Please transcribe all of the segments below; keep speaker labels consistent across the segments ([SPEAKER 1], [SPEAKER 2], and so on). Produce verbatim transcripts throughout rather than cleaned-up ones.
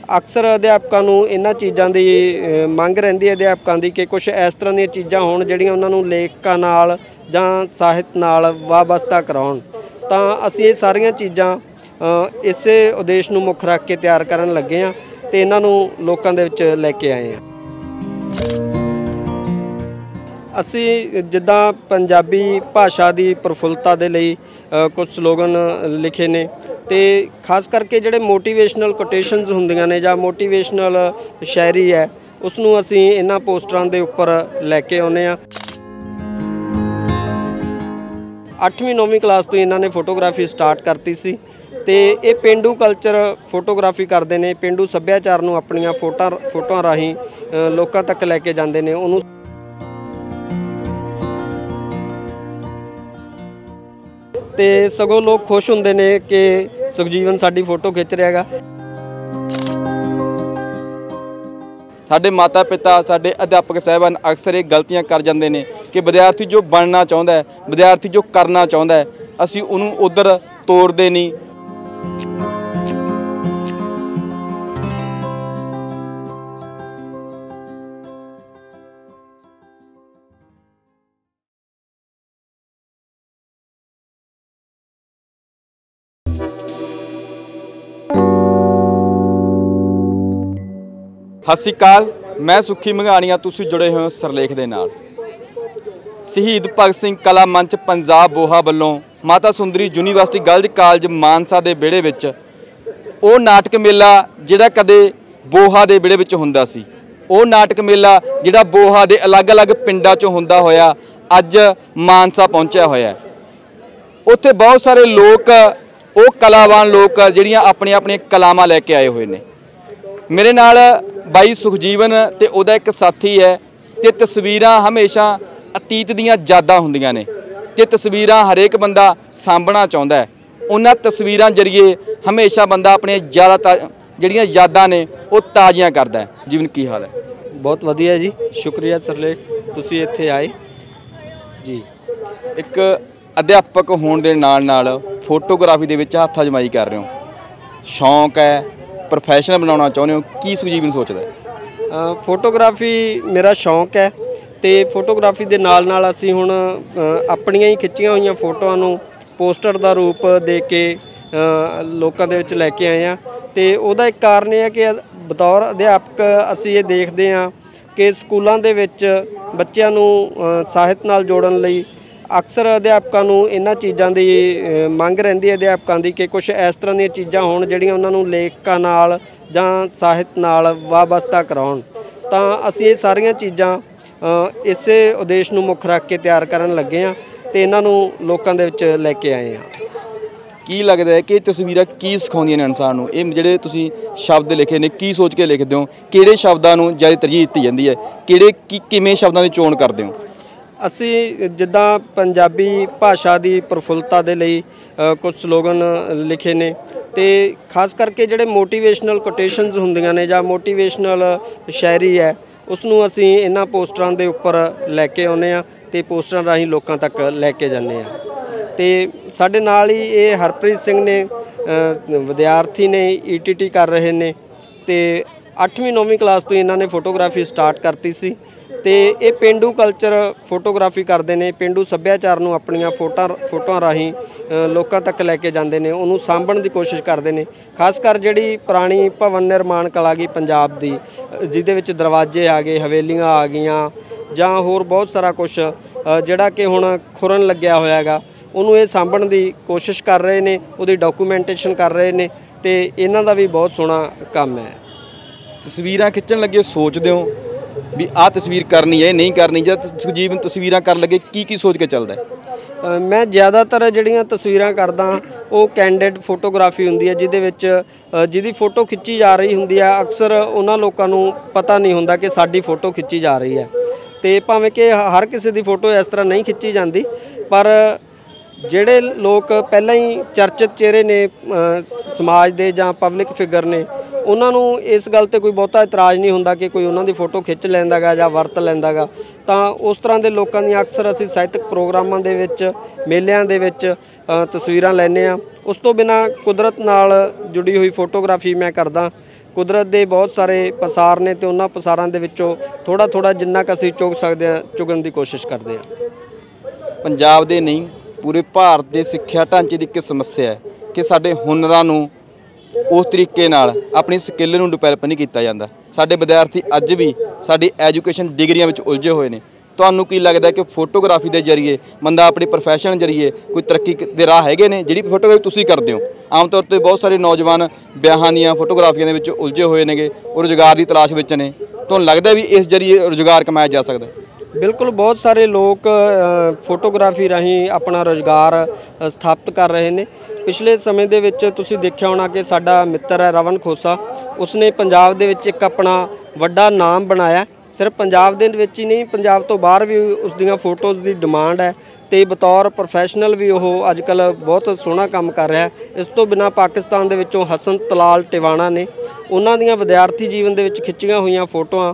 [SPEAKER 1] अक्सर अध्यापकों नूं इन्हां चीज़ों की मंग रहिंदी है अध्यापकों की कि कुछ इस तरह दी चीज़ां होण जिहड़ियां उन्हां नूं लेखकां नाल जां ਸਾਹਿਤ नाल वाबस्ता कराउण। तां असीं ये सारियां चीज़ां इसे उद्देश नूं मुੱਖ रख के तैयार करन लगे हां ते इन्हां नूं लोकां दे विच लै के आए हां। असी जिद्दां पंजाबी भाषा की प्रफुल्लता दे लई कुछ स्लोगन लिखे ने ते खास करके जिहड़े मोटिवेशनल कोटेशनस हुंदियां ने जां मोटिवेशनल शायरी है उसनूं असी इन्हां पोस्टरां दे उपर लैके आउंदे हां। अठवीं नौवीं क्लास तो इन्हां ने फोटोग्राफी स्टार्ट करती सी ते ये पेंडू कल्चर फोटोग्राफी करते हैं, पेंडू सभ्याचार नूं अपणियां फोटो फोटोआं राहीं लोकां तक लैके जांदे ने। उहनूं ते सगों लोग खुश हुंदे ने कि सुखजीवन साडी फोटो खिच रहा है।
[SPEAKER 2] साडे माता पिता साडे अध्यापक साहिबान अक्सर ये गलतियां कर जाते हैं कि विद्यार्थी जो बनना चाहता है, विद्यार्थी जो करना चाहता है, असी उन्होंने उधर तोड़ते नहीं। सत श्री अकाल, मैं सुखी मंघाणिया, तुसीं जुड़े हो सरलेख दे नाल। शहीद भगत सिंह कला मंच पंजाब बोहा वालों Mata Sundari university girls college मानसा के विहड़े विच वो नाटक मेला जिहड़ा कदे बोहा के विहड़े विच हुंदा सी, वो नाटक मेला जिहड़ा बोहा के अलग अलग पिंडां चों हुंदा होया अज मानसा पहुंचा होया। उत्थे बहुत सारे लोग वो कलावान लोग जिहड़ियां अपनी अपनी कलावां लैके आए हुए ने। मेरे नाल बाई सुखजीवन ते उहदा एक साथी है ते तस्वीरां हमेशा अतीत दीयां यादां हुंदियां ने ते तस्वीरां हरेक बंदा सांभना चाहुंदा है। उन्हां तस्वीरां जरिए हमेशा बंदा अपने यादां जिहड़ियां यादां ने वो ताज़ियां करदा है। जीवन की हाल है?
[SPEAKER 1] बहुत वधिया जी, शुक्रिया सरलेख, तुसीं इत्थे आए जी।
[SPEAKER 2] एक अध्यापक होण दे नाल नाल फोटोग्राफी दे विच हत्थ अजमाई कर रहे हो, शौक है, प्रोफैशनल बनाना चाहते हो, की सुखजीवन सोचदा है?
[SPEAKER 1] फोटोग्राफी मेरा शौक है तो फोटोग्राफी के नाल नाल असीं हुण अपणियां ही खिच्चियां होईयां फोटोआं नूं पोस्टर का रूप दे के लोकां दे विच लैके आए हैं। तो उहदा एक कारण यह है कि बतौर अध्यापक असीं ये देखते हैं कि स्कूलों के विच बच्चों नूं ਸਾਹਿਤ नाल जोड़न लई अक्सर अध्यापकों नूं इन्हां चीज़ों की मंग रहिंदी है अध्यापकों की कि कुछ इस तरह दी चीज़ां होण जिहड़ियां उन्हां नूं लेखकां नाल जां ਸਾਹਿਤ नाल वाबस्ता कराउण। तां असीं ये सारियां चीज़ां इसे उद्देश नूं मुੱਖ रख के तैयार करन लगे हां ते इन्हां नूं लोकां दे विच लै के आए हां।
[SPEAKER 2] की लगदा है कि तस्वीरां की सिखाउंदियां ने इंसान नूं? ये जिहड़े तुसीं शब्द लिखे ने की सोच के लिखदे हो, किहड़े शब्दां नूं ज़्यादा तरजीह दित्ती जांदी है, किहड़े की किवें शब्दां दी चोण करदे हो?
[SPEAKER 1] असी जिद्दां पंजाबी भाषा की प्रफुल्लता दे लई कुछ स्लोगन लिखे ने ते खास करके जिहड़े मोटिवेशनल कोटेशनस हुंदियां ने जां मोटिवेशनल शायरी है उसनूं असी इन्हां पोस्टरां दे उपर लैके आउंदे हां ते पोस्टरां राहीं लोकां तक लैके जांदे हां। ते साडे नाल ही ये हरप्रीत सिंह ने विद्यार्थी ने ई टी टी कर रहे ने ते अठवीं नौवीं क्लास तो इन्हां ने फोटोग्राफी स्टार्ट करती सी ते ये पेंडू कल्चर फोटोग्राफी करते हैं, पेंडू सभ्याचार नूं अपणियां फोटो फोटोआं राहीं लोकां तक लैके जांदे ने, उहनूं सांभण की कोशिश करते हैं। खास कर जिहड़ी पुरानी भवन निर्माण कला गई पंजाब दी जिहदे विच दरवाजे आ गए, हवेलियां आ गईयां जां होर बहुत सारा कुछ जिहड़ा कि हुण खुरन लग्या होया हैगा, उहनूं ये सांभण की कोशिश कर रहे हैं, उहदी डॉक्यूमेंटेशन कर रहे हैं ते इन्हां दा भी बहुत सोहना काम है।
[SPEAKER 2] तस्वीरां खिच्चण लगे सोचदे हो भी आ तस्वीर करनी है नहीं करनी, जब सुखजीवन तस्वीरां कर लगे की की सोच के चलदा है?
[SPEAKER 1] मैं ज़्यादातर जिहड़ियां तस्वीरां करदा वो कैंडिड फोटोग्राफी हुंदी है जिहदे विच जिहदी फोटो खिच्ची जा रही हुंदी है अक्सर उन्हां लोकां नूं पता नहीं हुंदा कि साडी फोटो खिच्ची जा रही है। तो भावें कि हर किसी की फोटो इस तरह नहीं खिच्ची जाती पर ਜਿਹੜੇ ਲੋਕ ਪਹਿਲਾਂ ही चर्चित चेहरे ने समाज ਦੇ ਜਾਂ पब्लिक फिगर ने ਉਹਨਾਂ ਨੂੰ ਇਸ ਗੱਲ ਤੇ ਕੋਈ ਬਹੁਤਾ ਇਤਰਾਜ਼ ਨਹੀਂ ਹੁੰਦਾ ਕਿ ਕੋਈ ਉਹਨਾਂ ਦੀ ਫੋਟੋ ਖਿੱਚ ਲੈਂਦਾ ਗਾ ਜਾਂ ਵਰਤ ਲੈਂਦਾ ਗਾ। ਤਾਂ ਉਸ ਤਰ੍ਹਾਂ ਦੇ ਲੋਕਾਂ ਦੀਆਂ ਅਕਸਰ ਅਸੀਂ ਸਾਹਿਤਕ ਪ੍ਰੋਗਰਾਮਾਂ ਦੇ ਵਿੱਚ ਮੇਲਿਆਂ ਦੇ ਵਿੱਚ ਤਸਵੀਰਾਂ ਲੈਂਦੇ ਹਾਂ। ਉਸ ਤੋਂ ਬਿਨਾਂ ਕੁਦਰਤ ਨਾਲ ਜੁੜੀ ਹੋਈ ਫੋਟੋਗ੍ਰਾਫੀ ਮੈਂ ਕਰਦਾ ਕੁਦਰਤ ਦੇ ਬਹੁਤ ਸਾਰੇ ਪਸਾਰ ਨੇ ਤੇ ਉਹਨਾਂ ਪਸਾਰਾਂ ਦੇ ਵਿੱਚੋਂ ਥੋੜ੍ਹਾ ਥੋੜ੍ਹਾ ਜਿੰਨਾ ਕੁ ਅਸੀਂ ਚੁਗ ਸਕਦੇ ਹਾਂ ਚੁਗਣ ਦੀ ਕੋਸ਼ਿਸ਼ ਕਰਦੇ ਹਾਂ।
[SPEAKER 2] ਪੰਜਾਬ ਦੇ ਨਹੀਂ ਪੂਰੇ ਭਾਰਤ ਦੇ ਸਿੱਖਿਆ ਢਾਂਚੇ ਦੀ ਇੱਕ ਸਮੱਸਿਆ ਹੈ ਕਿ ਸਾਡੇ ਹੁਨਰਾਂ ਨੂੰ ਉਸ ਤਰੀਕੇ ਨਾਲ ਆਪਣੀ ਸਕਿੱਲ ਨੂੰ ਡਿਵੈਲਪ ਨਹੀਂ ਕੀਤਾ ਜਾਂਦਾ। ਸਾਡੇ ਵਿਦਿਆਰਥੀ ਅੱਜ ਵੀ ਸਾਡੀ ਐਜੂਕੇਸ਼ਨ ਡਿਗਰੀਆਂ ਵਿੱਚ ਉਲਝੇ ਹੋਏ ਨੇ। ਤੁਹਾਨੂੰ ਕੀ ਲੱਗਦਾ ਕਿ ਫੋਟੋਗ੍ਰਾਫੀ ਦੇ ਜ਼ਰੀਏ ਬੰਦਾ ਆਪਣੀ ਪ੍ਰੋਫੈਸ਼ਨ ਜ਼ਰੀਏ ਕੋਈ ਤਰੱਕੀ ਦੇ ਰਾਹ ਹੈਗੇ ਨੇ ਜਿਹੜੀ ਫੋਟੋਗ੍ਰਾਫੀ ਤੁਸੀਂ ਕਰਦੇ ਹੋ? ਆਮ ਤੌਰ 'ਤੇ ਬਹੁਤ ਸਾਰੇ ਨੌਜਵਾਨ ਵਿਆਹਾਂ ਦੀਆਂ ਫੋਟੋਗ੍ਰਾਫੀਆਂ ਦੇ ਵਿੱਚ ਉਲਝੇ ਹੋਏ ਨੇਗੇ, ਉਹ ਰੁਜ਼ਗਾਰ ਦੀ ਤਲਾਸ਼ ਵਿੱਚ ਨੇ। ਤੁਹਾਨੂੰ ਲੱਗਦਾ ਵੀ ਇਸ ਜ਼ਰੀਏ ਰੁਜ਼ਗਾਰ ਕਮਾਇਆ ਜਾ ਸਕਦਾ?
[SPEAKER 1] ਬਿਲਕੁਲ, ਬਹੁਤ ਸਾਰੇ ਲੋਕ ਫੋਟੋਗ੍ਰਾਫੀ ਰਾਹੀਂ ਆਪਣਾ ਰੁਜ਼ਗਾਰ ਸਥਾਪਿਤ ਕਰ ਰਹੇ ਨੇ। ਪਿਛਲੇ ਸਮੇਂ ਦੇ ਵਿੱਚ ਤੁਸੀਂ ਦੇਖਿਆ ਹੋਣਾ ਕਿ ਸਾਡਾ ਮਿੱਤਰ ਹੈ ਰਵਨ ਖੋਸਾ, ਉਸਨੇ ਪੰਜਾਬ ਦੇ ਵਿੱਚ ਇੱਕ ਆਪਣਾ ਵੱਡਾ ਨਾਮ ਬਣਾਇਆ। ਸਿਰਫ ਪੰਜਾਬ ਦੇ ਵਿੱਚ ਹੀ ਨਹੀਂ, ਪੰਜਾਬ ਤੋਂ ਬਾਹਰ ਵੀ ਉਸ ਦੀਆਂ ਫੋਟੋਜ਼ ਦੀ ਡਿਮਾਂਡ ਹੈ ਤੇ ਬਤੌਰ ਪ੍ਰੋਫੈਸ਼ਨਲ ਵੀ ਉਹ ਅੱਜ ਕੱਲ੍ਹ ਬਹੁਤ ਸੋਹਣਾ ਕੰਮ ਕਰ ਰਿਹਾ। ਇਸ ਤੋਂ ਬਿਨਾਂ ਪਾਕਿਸਤਾਨ ਦੇ ਵਿੱਚੋਂ ਹਸਨ ਤਲਾਲ ਟਿਵਾਣਾ ਨੇ, ਉਹਨਾਂ ਦੀਆਂ ਵਿਦਿਆਰਥੀ ਜੀਵਨ ਦੇ ਵਿੱਚ ਖਿੱਚੀਆਂ ਹੋਈਆਂ ਫੋਟੋਆਂ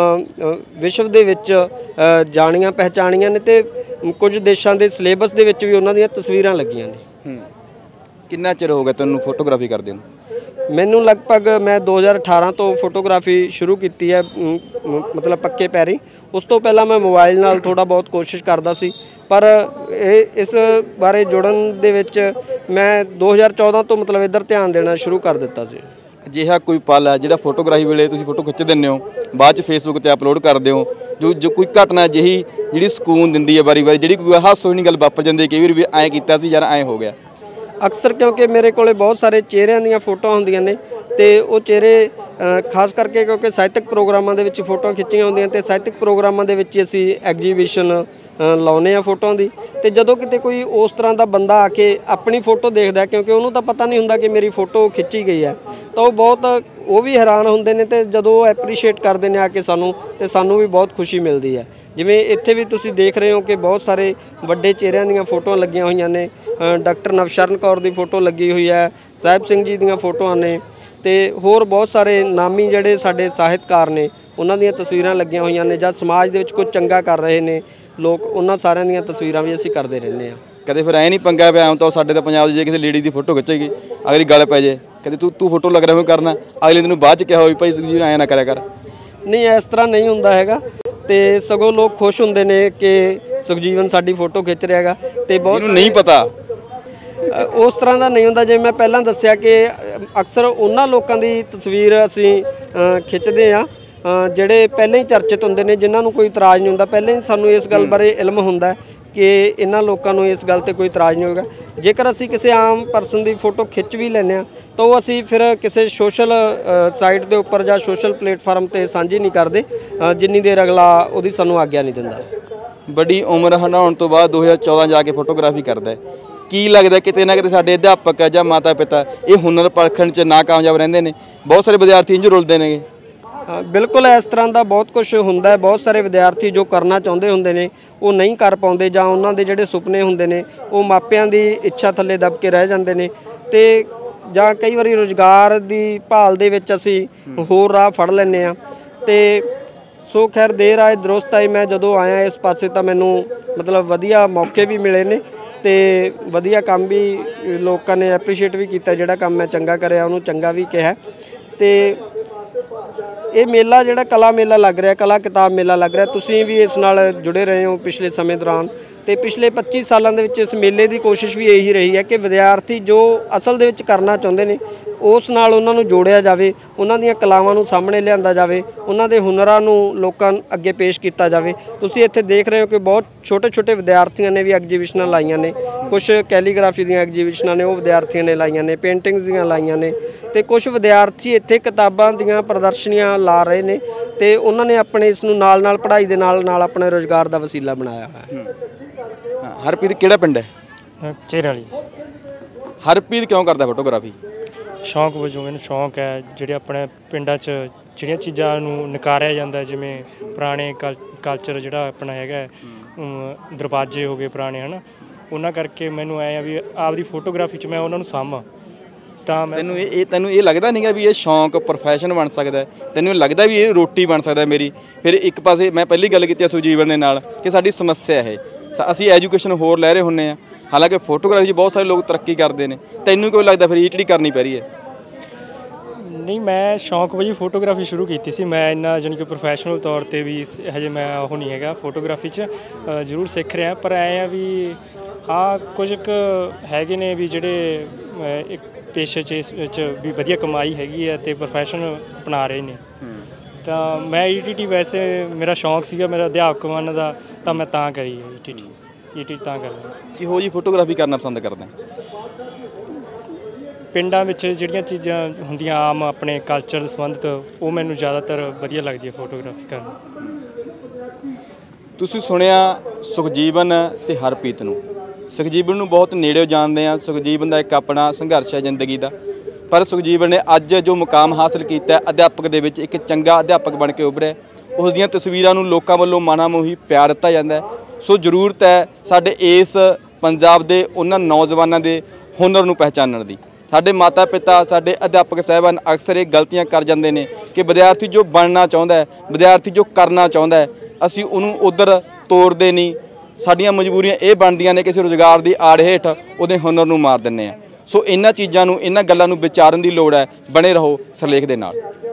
[SPEAKER 1] ਵਿਸ਼ਵ ਦੇ ਵਿੱਚ ਜਾਣੀਆਂ ਪਹਿਚਾਣੀਆਂ ਨੇ ਤੇ ਕੁਝ ਦੇਸ਼ਾਂ ਦੇ ਸਿਲੇਬਸ ਦੇ ਵਿੱਚ ਵੀ ਉਹਨਾਂ ਦੀਆਂ ਤਸਵੀਰਾਂ ਲੱਗੀਆਂ ਨੇ।
[SPEAKER 2] ਕਿੰਨਾ ਚਿਰ ਹੋ ਗਿਆ ਤੁਹਾਨੂੰ ਫੋਟੋਗ੍ਰਾਫੀ ਕਰਦੇ ਨੂੰ?
[SPEAKER 1] ਮੈਨੂੰ ਲਗਭਗ ਮੈਂ ਦੋ ਹਜ਼ਾਰ ਅਠਾਰਾਂ ਤੋਂ ਫੋਟੋਗ੍ਰਾਫੀ ਸ਼ੁਰੂ ਕੀਤੀ ਹੈ, ਮਤਲਬ ਪੱਕੇ ਪੈਰੀ। ਉਸ ਤੋਂ ਪਹਿਲਾਂ ਮੈਂ ਮੋਬਾਈਲ ਨਾਲ ਥੋੜ੍ਹਾ ਬਹੁਤ ਕੋਸ਼ਿਸ਼ ਕਰਦਾ ਸੀ, ਪਰ ਇਹ ਇਸ ਬਾਰੇ ਜੁੜਨ ਦੇ ਵਿੱਚ ਮੈਂ ਦੋ ਹਜ਼ਾਰ ਚੌਦਾਂ ਤੋਂ ਮਤਲਬ ਇੱਧਰ ਧਿਆਨ ਦੇਣਾ ਸ਼ੁਰੂ ਕਰ ਦਿੱਤਾ ਸੀ।
[SPEAKER 2] ਅਜਿਹਾ ਕੋਈ ਪਲ ਹੈ ਜਿਹੜਾ ਫੋਟੋਗ੍ਰਾਫੀ ਵੇਲੇ ਤੁਸੀਂ ਫੋਟੋ ਖਿੱਚ ਦਿੰਦੇ ਹੋ, ਬਾਅਦ 'ਚ ਫੇਸਬੁੱਕ 'ਤੇ ਅਪਲੋਡ ਕਰਦੇ ਹੋ, ਜੋ ਜੋ ਕੋਈ ਘਟਨਾ ਅਜਿਹੀ ਜਿਹੜੀ ਸਕੂਨ ਦਿੰਦੀ ਹੈ ਵਾਰੀ ਵਾਰੀ, ਜਿਹੜੀ ਕੋਈ ਹਾਸੋਹੀਣੀ ਗੱਲ ਵਾਪਰ ਜਾਂਦੀ ਕਈ ਵਾਰ ਵੀ ਐਂ ਕੀਤਾ ਸੀ ਯਾਰ ਐਂ ਹੋ ਗਿਆ?
[SPEAKER 1] ਅਕਸਰ ਕਿਉਂਕਿ ਮੇਰੇ ਕੋਲ ਬਹੁਤ ਸਾਰੇ ਚਿਹਰਿਆਂ ਦੀਆਂ ਫੋਟੋਆਂ ਹੁੰਦੀਆਂ ਨੇ ਤੇ ਉਹ ਚਿਹਰੇ ਖਾਸ ਕਰਕੇ ਕਿਉਂਕਿ ਸਾਹਿਤਕ ਪ੍ਰੋਗਰਾਮਾਂ ਦੇ ਵਿੱਚ ਫੋਟੋਆਂ ਖਿੱਚੀਆਂ ਹੁੰਦੀਆਂ ਤੇ ਸਾਹਿਤਕ ਪ੍ਰੋਗਰਾਮਾਂ ਦੇ ਵਿੱਚ ਅਸੀਂ ਐਗਜੀਬਿਸ਼ਨ ਲਾਉਂਦੇ ਹਾਂ ਫੋਟੋਆਂ ਦੀ। ਤੇ ਜਦੋਂ ਕਿਤੇ ਕੋਈ ਉਸ ਤਰ੍ਹਾਂ ਦਾ ਬੰਦਾ ਆ ਕੇ ਆਪਣੀ ਫੋਟੋ ਦੇਖਦਾ, ਕਿਉਂਕਿ ਉਹਨੂੰ ਤਾਂ ਪਤਾ ਨਹੀਂ ਹੁੰਦਾ ਕਿ ਮੇਰੀ ਫੋਟੋ ਖਿੱਚੀ ਗਈ ਹੈ, ਤਾਂ ਉਹ ਬਹੁਤ ਉਹ ਵੀ ਹੈਰਾਨ ਹੁੰਦੇ ਨੇ ਤੇ ਜਦੋਂ ਉਹ ਐਪਰੀਸ਼ੀਏਟ ਕਰਦੇ ਨੇ ਆ ਕੇ ਸਾਨੂੰ, ਤੇ ਸਾਨੂੰ ਵੀ ਬਹੁਤ ਖੁਸ਼ੀ ਮਿਲਦੀ ਹੈ। ਜਿਵੇਂ ਇੱਥੇ ਵੀ ਤੁਸੀਂ ਦੇਖ ਰਹੇ ਹੋ ਕਿ ਬਹੁਤ ਸਾਰੇ ਵੱਡੇ ਚਿਹਰਿਆਂ ਦੀਆਂ ਫੋਟੋਆਂ ਲੱਗੀਆਂ ਹੋਈਆਂ ਨੇ। ਡਾਕਟਰ ਨਵਸ਼ਰਨ ਕੌਰ ਦੀ ਫੋਟੋ ਲੱਗੀ ਹੋਈ ਹੈ, ਸਾਹਿਬ ਸਿੰਘ ਜੀ ਦੀਆਂ ਫੋਟੋਆਂ ਨੇ ਤੇ ਹੋਰ ਬਹੁਤ ਸਾਰੇ ਨਾਮੀ ਜਿਹੜੇ ਸਾਡੇ ਸਾਹਿਤਕਾਰ ਨੇ ਉਹਨਾਂ ਦੀਆਂ ਤਸਵੀਰਾਂ ਲੱਗੀਆਂ ਹੋਈਆਂ ਨੇ। ਜਾਂ ਸਮਾਜ ਦੇ ਵਿੱਚ ਕੁਝ ਚੰਗਾ ਕਰ ਰਹੇ ਨੇ ਲੋਕ, ਉਹਨਾਂ ਸਾਰਿਆਂ ਦੀਆਂ ਤਸਵੀਰਾਂ ਵੀ ਅਸੀਂ ਕਰਦੇ ਰਹਿੰਦੇ ਹਾਂ।
[SPEAKER 2] ਕਦੇ ਫਿਰ ਐਂ ਨਹੀਂ ਪੰਗਾ ਪਿਆ? ਆਮ ਤੌਰ ਸਾਡੇ ਤਾਂ ਪੰਜਾਬ 'ਚ ਜੇ ਕਿਸੇ ਲੇਡੀ ਦੀ ਫੋਟੋ ਖਿੱਚੇਗੀ ਅਗਲੀ ਗੱਲ ਪੈ ਜੇ, ਕਦੇ ਤੂੰ ਤੂੰ ਫੋਟੋ ਲੱਗ ਰਿਹਾ ਹੋ ਕਰਨਾ, ਅਗਲੇ ਦਿਨ ਬਾਅਦ 'ਚ ਕਿਹਾ ਹੋਈ ਭਾਈ ਸੁਖਜੀਤ ਐਂ ਨਾ ਕਰਿਆ ਕਰ।
[SPEAKER 1] ਨਹੀਂ, ਇਸ ਤਰ੍ਹਾਂ ਨਹੀਂ ਹੁੰਦਾ ਹੈਗਾ ਤੇ ਸਗੋਂ ਲੋਕ ਖੁਸ਼ ਹੁੰਦੇ ਨੇ ਕਿ ਸੁਖਜੀਵਨ ਸਾਡੀ ਫੋਟੋ ਖਿੱਚ ਰਿਹਾ ਹੈਗਾ। ਤੇ ਬਹੁਤ
[SPEAKER 2] ਨਹੀਂ ਪਤਾ
[SPEAKER 1] ਉਸ ਤਰ੍ਹਾਂ ਦਾ ਨਹੀਂ ਹੁੰਦਾ। ਜਿਵੇਂ ਮੈਂ ਪਹਿਲਾਂ ਦੱਸਿਆ ਕਿ ਅਕਸਰ ਉਹਨਾਂ ਲੋਕਾਂ ਦੀ ਤਸਵੀਰ ਅਸੀਂ ਖਿੱਚਦੇ ਹਾਂ ਜਿਹੜੇ ਪਹਿਲਾਂ ਹੀ ਚਰਚਿਤ ਹੁੰਦੇ ਨੇ, ਜਿਨ੍ਹਾਂ ਨੂੰ ਕੋਈ ਇਤਰਾਜ਼ ਨਹੀਂ ਹੁੰਦਾ। ਪਹਿਲਾਂ ਹੀ ਸਾਨੂੰ ਇਸ ਗੱਲ ਬਾਰੇ ਇਲਮ ਹੁੰਦਾ ਕਿ ਇਹਨਾਂ ਲੋਕਾਂ ਨੂੰ ਇਸ ਗੱਲ 'ਤੇ ਕੋਈ ਇਤਰਾਜ਼ ਨਹੀਂ ਹੋਵੇਗਾ। ਜੇਕਰ ਅਸੀਂ ਕਿਸੇ ਆਮ ਪਰਸਨ ਦੀ ਫੋਟੋ ਖਿੱਚ ਵੀ ਲੈਂਦੇ ਹਾਂ ਤਾਂ ਉਹ ਅਸੀਂ ਫਿਰ ਕਿਸੇ ਸੋਸ਼ਲ ਸਾਈਟ ਦੇ ਉੱਪਰ ਜਾਂ ਸੋਸ਼ਲ ਪਲੇਟਫਾਰਮ 'ਤੇ ਸਾਂਝੀ ਨਹੀਂ ਕਰਦੇ ਜਿੰਨੀ ਦੇਰ ਅਗਲਾ ਉਹਦੀ ਸਾਨੂੰ ਆਗਿਆ ਨਹੀਂ ਦਿੰਦਾ।
[SPEAKER 2] ਵੱਡੀ ਉਮਰ ਹੰਢਾਉਣ ਤੋਂ ਬਾਅਦ ਦੋ ਹਜ਼ਾਰ ਚੌਦਾਂ ਜਾ ਕੇ ਫੋਟੋਗ੍ਰਾਫੀ ਕਰਦਾ, ਕੀ ਲੱਗਦਾ ਕਿਤੇ ਨਾ ਕਿਤੇ ਸਾਡੇ ਅਧਿਆਪਕ ਜਾਂ ਮਾਤਾ ਪਿਤਾ ਇਹ ਹੁਨਰ ਪਰਖਣ 'ਚ ਨਾਕਾਮਯਾਬ ਰਹਿੰਦੇ ਨੇ? ਬਹੁਤ ਸਾਰੇ ਵਿਦਿਆਰਥੀ ਇੰਝ ਰੁਲਦੇ ਨੇਗੇ।
[SPEAKER 1] ਬਿਲਕੁਲ, ਇਸ ਤਰ੍ਹਾਂ ਦਾ ਬਹੁਤ ਕੁਝ ਹੁੰਦਾ ਹੈ। ਬਹੁਤ ਸਾਰੇ ਵਿਦਿਆਰਥੀ ਜੋ ਕਰਨਾ ਚਾਹੁੰਦੇ ਹੁੰਦੇ ਨੇ ਉਹ ਨਹੀਂ ਕਰ ਪਾਉਂਦੇ, ਜਾਂ ਉਹਨਾਂ ਦੇ ਜਿਹੜੇ ਸੁਪਨੇ ਹੁੰਦੇ ਨੇ ਉਹ ਮਾਪਿਆਂ ਦੀ ਇੱਛਾ ਥੱਲੇ ਦਬ ਕੇ ਰਹਿ ਜਾਂਦੇ ਨੇ ਤੇ ਜਾਂ ਕਈ ਵਾਰੀ ਰੁਜ਼ਗਾਰ ਦੀ ਭਾਲ ਦੇ ਵਿੱਚ ਅਸੀਂ ਹੋਰ ਰਾਹ ਫੜ ਲੈਂਦੇ ਹਾਂ। ਤੇ ਸੋ ਖੈਰ ਦੇਰ ਆਏ ਦਰੁਸਤ ਆਈ, ਮੈਂ ਜਦੋਂ ਆਇਆ ਇਸ ਪਾਸੇ ਤਾਂ ਮੈਨੂੰ ਮਤਲਬ ਵਧੀਆ ਮੌਕੇ ਵੀ ਮਿਲੇ ਨੇ ਤੇ ਵਧੀਆ ਕੰਮ ਵੀ ਲੋਕਾਂ ਨੇ ਐਪਰੀਸ਼ੀਏਟ ਵੀ ਕੀਤਾ। ਜਿਹੜਾ ਕੰਮ ਮੈਂ ਚੰਗਾ ਕਰਿਆ ਉਹਨੂੰ ਚੰਗਾ ਵੀ ਕਿਹਾ। ਤੇ ਇਹ ਮੇਲਾ ਜਿਹੜਾ ਕਲਾ ਮੇਲਾ ਲੱਗ ਰਿਹਾ, ਕਲਾ ਕਿਤਾਬ ਮੇਲਾ ਲੱਗ ਰਿਹਾ, ਤੁਸੀਂ ਵੀ ਇਸ ਨਾਲ ਜੁੜੇ ਰਹੇ ਹੋ ਪਿਛਲੇ ਸਮੇਂ ਦੌਰਾਨ ਤੇ ਪਿਛਲੇ ਪੱਚੀ ਸਾਲਾਂ ਦੇ ਵਿੱਚ ਇਸ ਮੇਲੇ ਦੀ ਕੋਸ਼ਿਸ਼ ਵੀ ਇਹੀ ਰਹੀ ਹੈ ਕਿ ਵਿਦਿਆਰਥੀ ਜੋ ਅਸਲ ਦੇ ਵਿੱਚ ਕਰਨਾ ਚਾਹੁੰਦੇ ਨੇ ਉਸ ਨਾਲ ਉਹਨਾਂ ਨੂੰ ਜੋੜਿਆ ਜਾਵੇ, ਉਹਨਾਂ ਦੀਆਂ ਕਲਾਵਾਂ ਨੂੰ ਸਾਹਮਣੇ ਲਿਆਂਦਾ ਜਾਵੇ, ਉਹਨਾਂ ਦੇ ਹੁਨਰਾਂ ਨੂੰ ਲੋਕਾਂ ਅੱਗੇ ਪੇਸ਼ ਕੀਤਾ ਜਾਵੇ। ਤੁਸੀਂ ਇੱਥੇ ਦੇਖ ਰਹੇ ਹੋ ਕਿ ਬਹੁਤ ਛੋਟੇ ਛੋਟੇ ਵਿਦਿਆਰਥੀਆਂ ਨੇ ਵੀ ਐਗਜੀਬਿਸ਼ਨਾਂ ਲਾਈਆਂ ਨੇ, ਕੁਛ ਕੈਲੀਗ੍ਰਾਫੀ ਦੀਆਂ ਐਗਜੀਬਿਸ਼ਨਾਂ ਨੇ ਉਹ ਵਿਦਿਆਰਥੀਆਂ ਨੇ ਲਾਈਆਂ ਨੇ, ਪੇਂਟਿੰਗਸ ਦੀਆਂ ਲਾਈਆਂ ਨੇ ਤੇ ਕੁਛ ਵਿਦਿਆਰਥੀ ਇੱਥੇ ਕਿਤਾਬਾਂ ਦੀਆਂ ਪ੍ਰਦਰਸ਼ਨੀਆਂ ਲਾ ਰਹੇ ਨੇ ਤੇ ਉਹਨਾਂ ਨੇ ਆਪਣੇ ਇਸ ਨੂੰ ਨਾਲ ਨਾਲ ਪੜ੍ਹਾਈ ਦੇ ਨਾਲ ਨਾਲ ਆਪਣੇ ਰੁਜ਼ਗਾਰ ਦਾ ਵਸੀਲਾ ਬਣਾਇਆ ਹੋਇਆ ਹੈ।
[SPEAKER 2] ਹਰਪ੍ਰੀਤ ਕਿਹੜਾ ਪਿੰਡ ਹੈ?
[SPEAKER 3] ਚਿਹਰੇ ਵਾਲੀ।
[SPEAKER 2] ਹਰਪ੍ਰੀਤ ਕਿਉਂ ਕਰਦਾ ਫੋਟੋਗ੍ਰਾਫੀ?
[SPEAKER 3] ਸ਼ੌਂਕ ਵਜੋਂ ਮੈਨੂੰ ਸ਼ੌਂਕ ਹੈ। ਜਿਹੜੇ ਆਪਣੇ ਪਿੰਡਾਂ 'ਚ ਜਿਹੜੀਆਂ ਚੀਜ਼ਾਂ ਨੂੰ ਨਕਾਰਿਆ ਜਾਂਦਾ, ਜਿਵੇਂ ਪੁਰਾਣੇ ਕਲ ਕਲਚਰ ਜਿਹੜਾ ਆਪਣਾ ਹੈਗਾ, ਦਰਵਾਜ਼ੇ ਹੋ ਗਏ ਪੁਰਾਣੇ, ਹੈ ਨਾ, ਉਹਨਾਂ ਕਰਕੇ ਮੈਨੂੰ ਐਂ ਆ ਵੀ ਆਪਦੀ ਫੋਟੋਗ੍ਰਾਫੀ 'ਚ ਮੈਂ ਉਹਨਾਂ ਨੂੰ ਸਾਂਭਾਂ। ਤਾਂ
[SPEAKER 2] ਤੈਨੂੰ ਇਹ ਇਹ ਤੈਨੂੰ ਇਹ ਲੱਗਦਾ ਨਹੀਂ ਗਾ ਵੀ ਇਹ ਸ਼ੌਂਕ ਪ੍ਰੋਫੈਸ਼ਨ ਬਣ ਸਕਦਾ? ਤੈਨੂੰ ਲੱਗਦਾ ਵੀ ਇਹ ਰੋਟੀ ਬਣ ਸਕਦਾ ਮੇਰੀ? ਫਿਰ ਇੱਕ ਪਾਸੇ ਮੈਂ ਪਹਿਲੀ ਗੱਲ ਕੀਤੀ ਸੁਜੀਵਨ ਦੇ ਨਾਲ ਕਿ ਸਾਡੀ ਸਮੱਸਿਆ ਇਹ ਅਸੀਂ ਐਜੂਕੇਸ਼ਨ ਹੋਰ ਲੈ ਰਹੇ ਹੁੰਦੇ ਹਾਂ, ਹਾਲਾਂਕਿ ਫੋਟੋਗ੍ਰਾਫੀ 'ਚ ਬਹੁਤ ਸਾਰੇ ਲੋਕ ਤਰੱਕੀ ਕਰਦੇ ਨੇ। ਤੈਨੂੰ ਕਿਉਂ ਲੱਗਦਾ ਫਿਰ ਇਹ ਜਿਹੜੀ ਕਰਨੀ ਪੈ ਰਹੀ ਹੈ?
[SPEAKER 3] ਨਹੀਂ, ਮੈਂ ਸ਼ੌਂਕ ਵਜੋਂ ਫੋਟੋਗ੍ਰਾਫੀ ਸ਼ੁਰੂ ਕੀਤੀ ਸੀ। ਮੈਂ ਇੰਨਾ ਜਾਣੀ ਕਿ ਪ੍ਰੋਫੈਸ਼ਨਲ ਤੌਰ 'ਤੇ ਵੀ ਸ- ਹਜੇ ਮੈਂ ਉਹ ਨਹੀਂ ਹੈਗਾ ਫੋਟੋਗ੍ਰਾਫੀ 'ਚ, ਅ, ਜ਼ਰੂਰ ਸਿੱਖ ਰਿਹਾ, ਪਰ ਐਂ ਆ ਵੀ ਹਾਂ ਕੁਝ ਕੁ ਹੈਗੇ ਨੇ ਵੀ ਜਿਹੜੇ ਅ, ਇੱਕ ਪੇਸ਼ੇ 'ਚ ਇਸ ਵਿੱਚ ਵੀ ਵਧੀਆ ਕਮਾਈ ਹੈਗੀ ਹੈ ਅਤੇ ਪ੍ਰੋਫੈਸ਼ਨ ਅਪਣਾ ਰਹੇ ਨੇ। ਤਾਂ ਮੈਂ ਈ ਟੀ ਟੀ ਵੈਸੇ ਮੇਰਾ ਸ਼ੌਂਕ ਸੀਗਾ, ਮੇਰਾ ਅਧਿਆਪਕ ਬਣਨ ਦਾ, ਤਾਂ ਮੈਂ ਤਾਂ ਕਰੀ E T T E T ਤਾਂ ਕਰ ਲਿਆ।
[SPEAKER 2] ਕਿਹੋ ਜਿਹੀ ਫੋਟੋਗ੍ਰਾਫੀ ਕਰਨਾ ਪਸੰਦ ਕਰਦੇ ਹੋ?
[SPEAKER 3] ਪਿੰਡਾਂ ਵਿੱਚ ਜਿਹੜੀਆਂ ਚੀਜ਼ਾਂ ਹੁੰਦੀਆਂ ਆਮ ਆਪਣੇ ਕਲਚਰ ਸੰਬੰਧਿਤ, ਉਹ ਮੈਨੂੰ ਜ਼ਿਆਦਾਤਰ ਵਧੀਆ ਲੱਗਦੀ ਹੈ ਫੋਟੋਗ੍ਰਾਫੀ ਕਰਨਾ।
[SPEAKER 2] ਤੁਸੀਂ ਸੁਣਿਆ ਸੁਖਜੀਵਨ ਤੇ ਹਰਪ੍ਰੀਤ ਨੂੰ। ਸੁਖਜੀਵਨ ਨੂੰ ਬਹੁਤ ਨੇੜਿਓਂ ਜਾਣਦੇ ਆ। ਸੁਖਜੀਵਨ ਦਾ ਇੱਕ ਆਪਣਾ ਸੰਘਰਸ਼ ਹੈ ਜ਼ਿੰਦਗੀ ਦਾ, ਪਰ ਸੁਖਜੀਵਨ ਨੇ ਅੱਜ ਜੋ ਮੁਕਾਮ ਹਾਸਲ ਕੀਤਾ ਹੈ, ਅਧਿਆਪਕ ਦੇ ਵਿੱਚ ਇੱਕ ਚੰਗਾ ਅਧਿਆਪਕ ਬਣ ਕੇ ਉੱਭਰਿਆ। ਉਸ ਦੀਆਂ ਤਸਵੀਰਾਂ ਨੂੰ ਲੋਕਾਂ ਵੱਲੋਂ ਮਾਣਾ ਮੋਹੀ ਪਿਆਰ ਦਿੱਤਾ ਜਾਂਦਾ ਹੈ। ਸੋ ਜ਼ਰੂਰਤ ਹੈ ਸਾਡੇ ਇਸ ਪੰਜਾਬ ਦੇ ਉਹਨਾਂ ਨੌਜਵਾਨਾਂ ਦੇ ਹੁਨਰ ਨੂੰ ਪਹਿਚਾਨਣ ਦੀ। ਸਾਡੇ ਮਾਤਾ ਪਿਤਾ, ਸਾਡੇ ਅਧਿਆਪਕ ਸਾਹਿਬਾਨ ਅਕਸਰ ਇਹ ਗਲਤੀਆਂ ਕਰ ਜਾਂਦੇ ਨੇ ਕਿ ਵਿਦਿਆਰਥੀ ਜੋ ਬਣਨਾ ਚਾਹੁੰਦਾ ਹੈ, ਵਿਦਿਆਰਥੀ ਜੋ ਕਰਨਾ ਚਾਹੁੰਦਾ ਹੈ, ਅਸੀਂ ਉਹਨੂੰ ਉੱਧਰ ਤੋਰਦੇ ਨਹੀਂ। ਸਾਡੀਆਂ ਮਜਬੂਰੀਆਂ ਇਹ ਬਣਦੀਆਂ ਨੇ ਕਿਸੇ ਰੁਜ਼ਗਾਰ ਦੀ ਆੜ ਹੇਠ ਉਹਦੇ ਹੁਨਰ ਨੂੰ ਮਾਰ ਦਿੰਦੇ ਆ। ਸੋ ਇਹਨਾਂ ਚੀਜ਼ਾਂ ਨੂੰ, ਇਹਨਾਂ ਗੱਲਾਂ ਨੂੰ ਵਿਚਾਰਨ ਦੀ ਲੋੜ ਹੈ। ਬਣੇ ਰਹੋ ਸਿਰਲੇਖ ਦੇ ਨਾਲ।